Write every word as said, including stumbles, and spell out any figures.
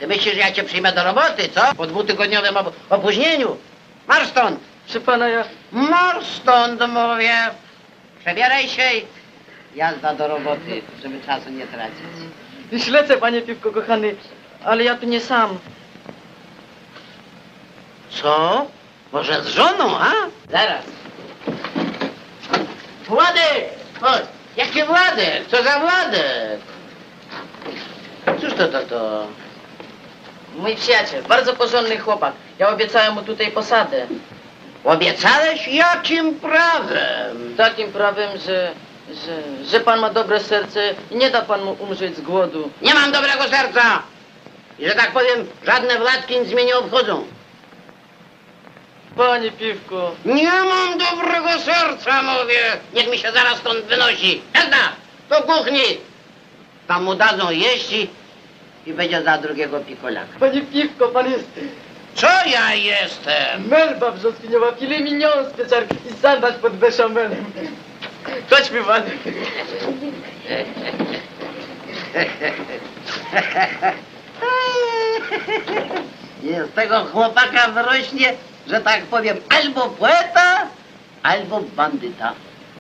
Ty myślisz, że ja cię przyjmę do roboty, co? Po dwutygodniowym op opóźnieniu? Marsz stąd! Proszę pana, ja... Marsz stąd, mówię! Przebieraj się i jazda do roboty, żeby czasu nie tracić. Już lecę, panie Piwko, kochany, ale ja tu nie sam. Co? Może z żoną, a? Zaraz. Władek! Chodź! Jaki Władek? Co za Władek? Cóż to, to, to? Mój przyjaciel, bardzo porządny chłopak. Ja obiecałem mu tutaj posadę. Obiecałeś? Jakim prawem? Takim prawem, że, że, że pan ma dobre serce i nie da pan mu umrzeć z głodu. Nie mam dobrego serca! I że tak powiem, żadne Władki nic mnie nie obchodzą. Panie Piwko. Nie mam dobrego serca, mówię. Niech mi się zaraz stąd wynosi. Jazda! Do kuchni! Tam mu dadzą jeść i, i będzie za drugiego pikolaka. Panie Piwko, pan jest Co ja jestem? melba brzoskwiniowa, filet mignon z pieczarki i sandacz pod beszamelem. Chodźmy, pan. Nie, z tego chłopaka wyrośnie, że tak powiem, albo poeta, albo bandyta.